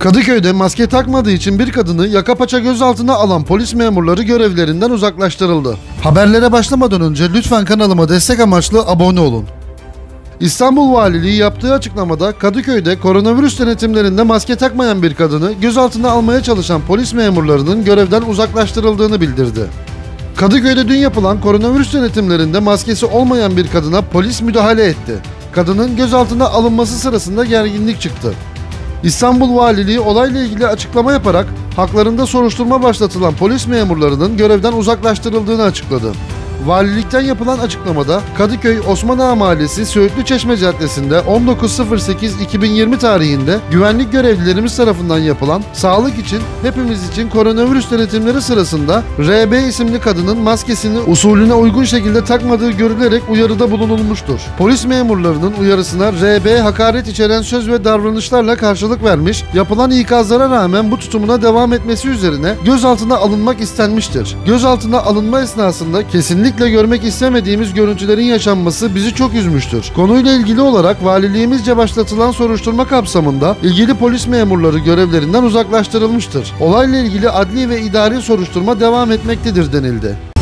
Kadıköy'de maske takmadığı için bir kadını yaka paça gözaltına alan polis memurları görevlerinden uzaklaştırıldı. Haberlere başlamadan önce lütfen kanalıma destek amaçlı abone olun. İstanbul Valiliği yaptığı açıklamada Kadıköy'de koronavirüs denetimlerinde maske takmayan bir kadını gözaltına almaya çalışan polis memurlarının görevden uzaklaştırıldığını bildirdi. Kadıköy'de dün yapılan koronavirüs denetimlerinde maskesi olmayan bir kadına polis müdahale etti. Kadının gözaltına alınması sırasında gerginlik çıktı. İstanbul Valiliği olayla ilgili açıklama yaparak haklarında soruşturma başlatılan polis memurlarının görevden uzaklaştırıldığını açıkladı. Valilikten yapılan açıklamada Kadıköy Osman Ağa Mahallesi Söğütlü Çeşme Caddesi'nde 19.08.2020 tarihinde güvenlik görevlilerimiz tarafından yapılan sağlık için hepimiz için koronavirüs denetimleri sırasında RB isimli kadının maskesini usulüne uygun şekilde takmadığı görülerek uyarıda bulunulmuştur. Polis memurlarının uyarısına RB hakaret içeren söz ve davranışlarla karşılık vermiş, yapılan ikazlara rağmen bu tutumuna devam etmesi üzerine gözaltına alınmak istenmiştir. Gözaltına alınma esnasında kesinlikle görmek istemediğimiz görüntülerin yaşanması bizi çok üzmüştür. Konuyla ilgili olarak valiliğimizce başlatılan soruşturma kapsamında ilgili polis memurları görevlerinden uzaklaştırılmıştır. Olayla ilgili adli ve idari soruşturma devam etmektedir denildi.